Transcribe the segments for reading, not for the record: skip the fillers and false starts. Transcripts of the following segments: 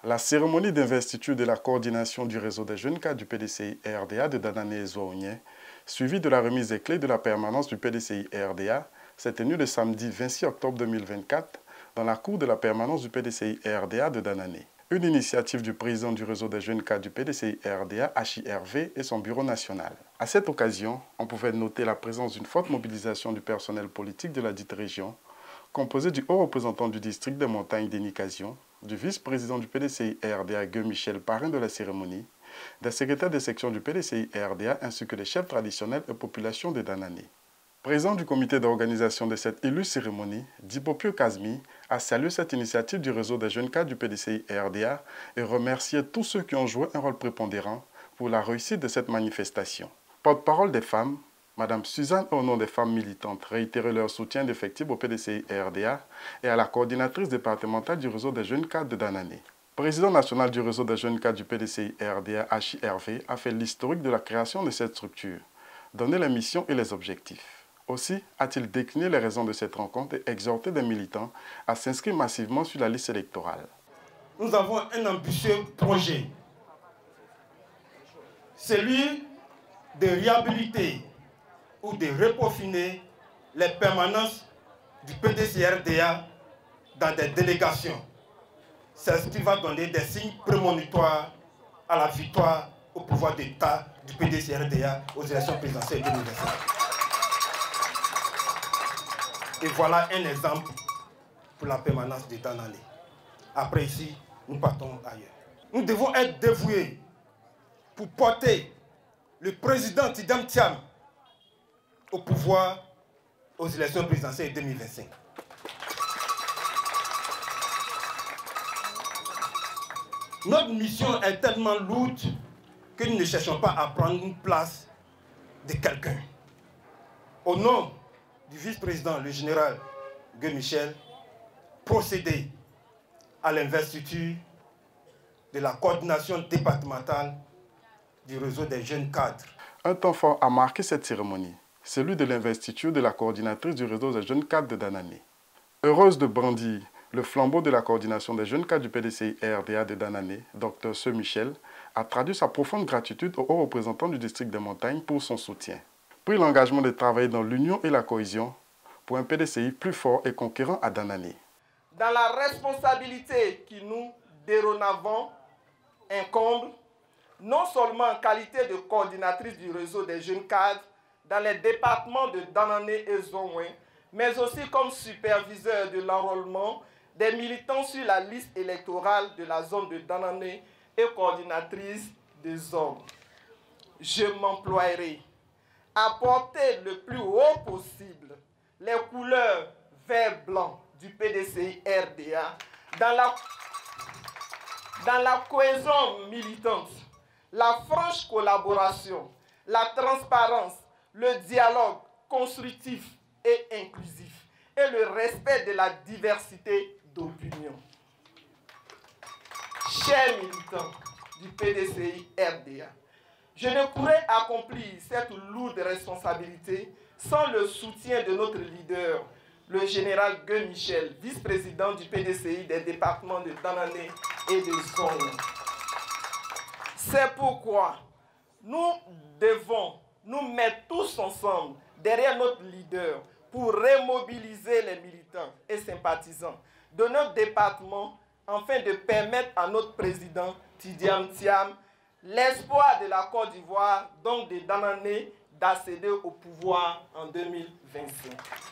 La cérémonie d'investiture de la coordination du réseau des jeunes cadres du PDCI-RDA de Danané et Zouaounié, suivie de la remise des clés de la permanence du PDCI-RDA, s'est tenue le samedi 26 octobre 2024 dans la cour de la permanence du PDCI-RDA de Danané. Une initiative du président du réseau des jeunes cadres du PDCI-RDA, HIRV, et son bureau national. À cette occasion, on pouvait noter la présence d'une forte mobilisation du personnel politique de la dite région, composé du haut représentant du district des montagnes d'Énicasion, du vice-président du PDCI-RDA, Gueux Michel, parrain de la cérémonie, des secrétaires de section du PDCI-RDA ainsi que des chefs traditionnels et populations de Danané. Président du comité d'organisation de cette illustre cérémonie, Dibopio Kazmi a salué cette initiative du réseau des jeunes cadres du PDCI-RDA et remercié tous ceux qui ont joué un rôle prépondérant pour la réussite de cette manifestation. Porte-parole des femmes, Madame Suzanne, au nom des femmes militantes, réitérait leur soutien d'effectifs au PDCI-RDA et à la coordinatrice départementale du réseau des jeunes cadres de Danané. Président national du réseau des jeunes cadres du PDCI-RDA, HIRV, a fait l'historique de la création de cette structure, donné les missions et les objectifs. Aussi a-t-il décliné les raisons de cette rencontre et exhorté des militants à s'inscrire massivement sur la liste électorale. Nous avons un ambitieux projet, celui de réhabiliter ou de repeaufiner les permanences du PDCI-RDA dans des délégations. C'est ce qui va donner des signes prémonitoires à la victoire au pouvoir d'État du PDCI-RDA aux élections présidentielles 2025. Et voilà un exemple pour la permanence de Danané. Après ici, nous partons ailleurs. Nous devons être dévoués pour porter le président Tidjam Thiam au pouvoir aux élections présidentielles 2025. Notre mission est tellement lourde que nous ne cherchons pas à prendre une place de quelqu'un. Au nom du vice-président, le général Gueux Michel, procéder à l'investiture de la coordination départementale du réseau des jeunes cadres. Un temps fort a marqué cette cérémonie, celui de l'investiture de la coordinatrice du réseau des jeunes cadres de Danané. Heureuse de brandir le flambeau de la coordination des jeunes cadres du PDCI-RDA de Danané, Dr Seu Michel, a traduit sa profonde gratitude au haut représentant du district des montagnes pour son soutien. Pris l'engagement de travailler dans l'union et la cohésion pour un PDCI plus fort et conquérant à Danané. Dans la responsabilité qui nous dorénavant incombe, non seulement en qualité de coordinatrice du réseau des jeunes cadres dans les départements de Danané et Zouaounié, mais aussi comme superviseur de l'enrôlement des militants sur la liste électorale de la zone de Danané et coordinatrice des zones. Je m'emploierai à porter le plus haut possible les couleurs vert-blanc du PDCI-RDA dans la cohésion militante, la franche collaboration, la transparence, le dialogue constructif et inclusif et le respect de la diversité d'opinions. Chers militants du PDCI-RDA, je ne pourrais accomplir cette lourde responsabilité sans le soutien de notre leader, le général Gueux Michel, vice-président du PDCI des départements de Danané et de Zouaounié. C'est pourquoi nous devons nous mettre tous ensemble derrière notre leader pour remobiliser les militants et sympathisants de notre département afin de permettre à notre président Tidjam Thiam l'espoir de la Côte d'Ivoire, donc de Danané, d'accéder au pouvoir en 2025.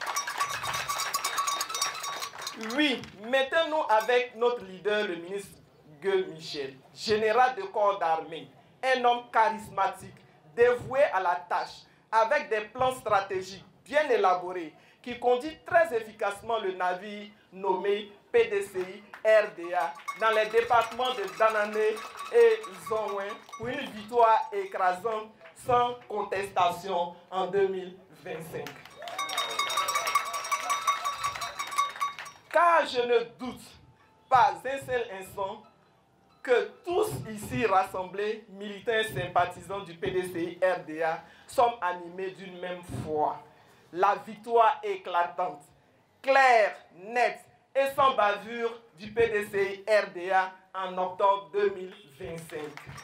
Oui, mettons-nous avec notre leader, le ministre Gueux Michel, général de corps d'armée, un homme charismatique, dévoué à la tâche, avec des plans stratégiques bien élaborés, qui conduit très efficacement le navire nommé PDCI-RDA dans les départements de Danané et Zouaounié pour une victoire écrasante sans contestation en 2025. Car je ne doute pas un seul instant que tous ici rassemblés, militants et sympathisants du PDCI-RDA, sommes animés d'une même foi. La victoire éclatante, claire, nette et sans bavure du PDCI RDA en octobre 2025.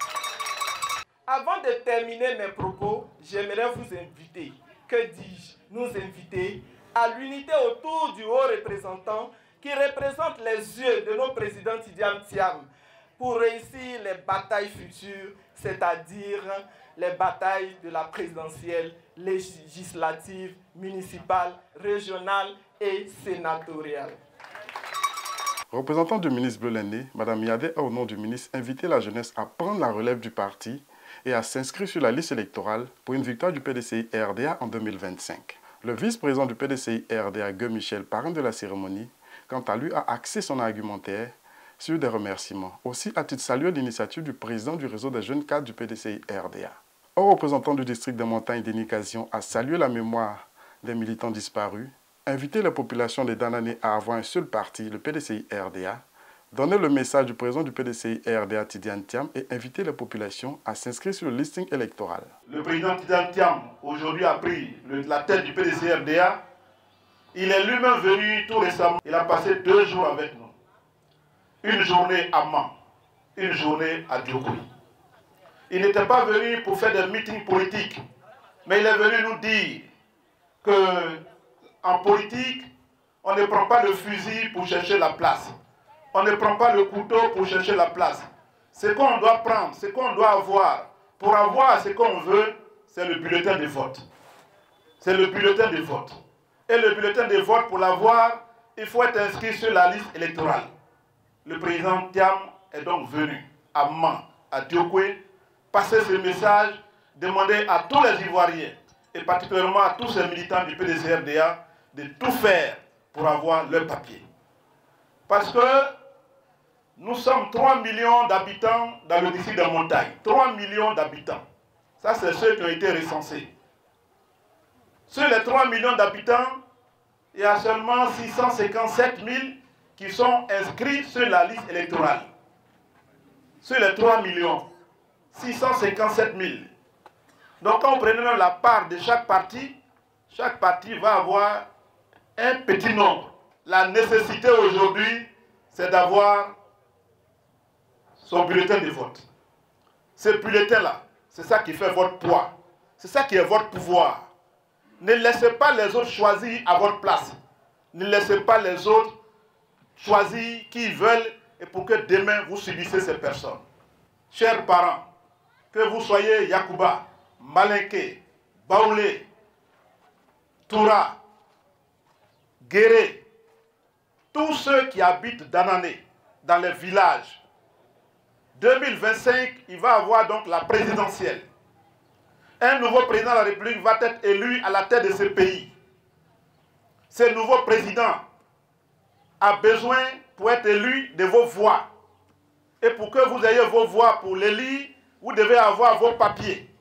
Avant de terminer mes propos, j'aimerais vous inviter, que dis-je, nous inviter à l'unité autour du haut représentant qui représente les yeux de nos présidents Tidiane Thiam pour réussir les batailles futures, c'est-à-dire les batailles de la présidentielle, législative, municipale, régionale et sénatoriale. Représentant du ministre Bleu-Lenné, Mme Yadé a au nom du ministre invité la jeunesse à prendre la relève du parti et à s'inscrire sur la liste électorale pour une victoire du PDCI RDA en 2025. Le vice-président du PDCI RDA, Gueux Michel, parrain de la cérémonie, quant à lui, a axé son argumentaire sur des remerciements. Aussi a-t-il salué l'initiative du président du réseau des jeunes cadres du PDCI RDA. Au représentant du district des montagnes d'Énicasion a salué la mémoire des militants disparus, invité les populations de Danané à avoir un seul parti, le PDCI RDA, donner le message du président du PDCI RDA, Tidiane Thiam, et inviter les populations à s'inscrire sur le listing électoral. Le président Tidiane Thiam, aujourd'hui, a pris la tête du PDCI RDA. Il est lui-même venu tout récemment. Il a passé 2 jours avec nous. Une journée à Mans, une journée à Diokoui. Il n'était pas venu pour faire des meetings politiques, mais il est venu nous dire qu'en politique, on ne prend pas le fusil pour chercher la place. On ne prend pas le couteau pour chercher la place. Ce qu'on doit prendre, ce qu'on doit avoir, pour avoir ce qu'on veut, c'est le bulletin de vote. C'est le bulletin de vote. Et le bulletin de vote, pour l'avoir, il faut être inscrit sur la liste électorale. Le président Thiam est donc venu à Mans, à Diokoui, passer ce message, demander à tous les Ivoiriens, et particulièrement à tous ces militants du PDCI RDA, de tout faire pour avoir leur papier. Parce que nous sommes 3 millions d'habitants dans le district des montagnes. 3 millions d'habitants. Ça, c'est ceux qui ont été recensés. Sur les 3 millions d'habitants, il y a seulement 657 000 qui sont inscrits sur la liste électorale. Sur les 3 millions, 657 000. Donc quand on prenait même la part de chaque parti va avoir un petit nombre. La nécessité aujourd'hui, c'est d'avoir son bulletin de vote. Ce bulletin-là, c'est ça qui fait votre poids. C'est ça qui est votre pouvoir. Ne laissez pas les autres choisir à votre place. Ne laissez pas les autres choisir qui ils veulent et pour que demain vous subissez ces personnes. Chers parents, que vous soyez Yacouba, Malinké, Baoulé, Toura, Guéré, tous ceux qui habitent Danané, dans les villages, 2025, il va avoir donc la présidentielle. Un nouveau président de la République va être élu à la tête de ce pays. Ce nouveau président a besoin, pour être élu, de vos voix. Et pour que vous ayez vos voix pour l'élire, vous devez avoir vos papiers.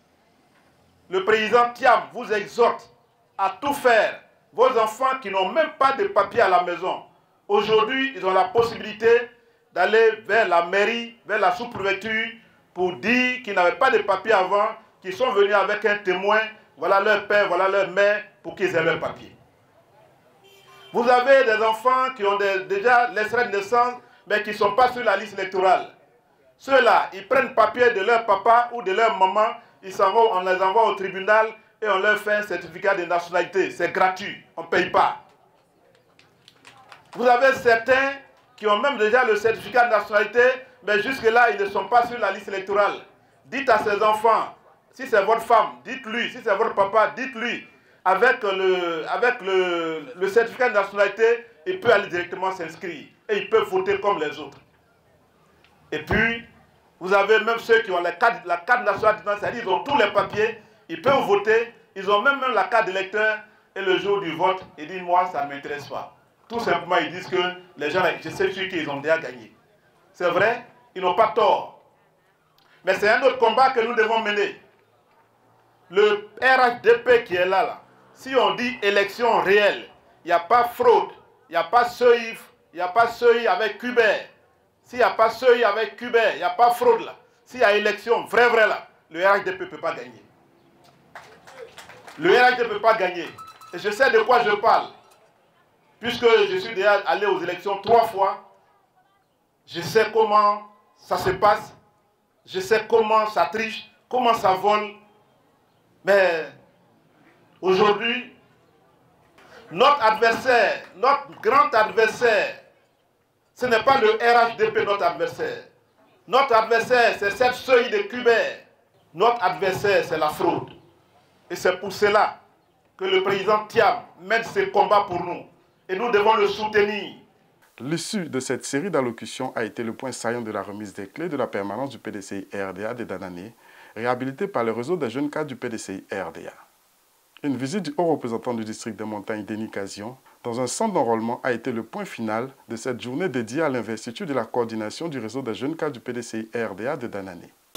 Le président Thiam vous exhorte à tout faire. Vos enfants qui n'ont même pas de papiers à la maison, aujourd'hui, ils ont la possibilité d'aller vers la mairie, vers la sous-préfecture, pour dire qu'ils n'avaient pas de papiers avant, qu'ils sont venus avec un témoin, voilà leur père, voilà leur mère, pour qu'ils aient leurs papiers. Vous avez des enfants qui ont déjà l'extrait de naissance, mais qui ne sont pas sur la liste électorale. Ceux-là, ils prennent papier de leur papa ou de leur maman, ils s'en vont, on les envoie au tribunal et on leur fait un certificat de nationalité. C'est gratuit, on ne paye pas. Vous avez certains qui ont même déjà le certificat de nationalité, mais jusque-là, ils ne sont pas sur la liste électorale. Dites à ces enfants, si c'est votre femme, dites-lui, si c'est votre papa, dites-lui. Avec le certificat de nationalité, il peut aller directement s'inscrire. Et il peut voter comme les autres. Et puis, vous avez même ceux qui ont la carte nationale, c'est-à-dire ils ont tous les papiers, ils peuvent voter, ils ont même la carte d'électeur, et le jour du vote, ils disent, moi, ça ne m'intéresse pas. Tout simplement, ils disent que les gens, je sais qu'ils ont déjà gagné. C'est vrai, ils n'ont pas tort. Mais c'est un autre combat que nous devons mener. Le RHDP qui est là, si on dit élection réelle, il n'y a pas fraude, il n'y a pas seuil, il n'y a pas seuil avec Kubert. S'il n'y a pas seuil avec Kubert, il n'y a pas fraude là. S'il y a élection vrai là, le RHDP ne peut pas gagner. Le RHDP ne peut pas gagner. Et je sais de quoi je parle. puisque je suis déjà allé aux élections 3 fois, je sais comment ça se passe, je sais comment ça triche, comment ça vole. Mais aujourd'hui, notre adversaire, notre grand adversaire, ce n'est pas le RHDP notre adversaire. Notre adversaire, c'est cette seuil de Kubert. Notre adversaire, c'est la fraude. Et c'est pour cela que le président Thiam mène ses combats pour nous. Et nous devons le soutenir. L'issue de cette série d'allocutions a été le point saillant de la remise des clés de la permanence du PDCI-RDA de Danané, réhabilité par le réseau des jeunes cadres du PDCI-RDA. Une visite du haut représentant du district des montagnes, Denis Casion, dans un centre d'enrôlement a été le point final de cette journée dédiée à l'investiture de la coordination du réseau des jeunes cadres du PDCI-RDA de Danané.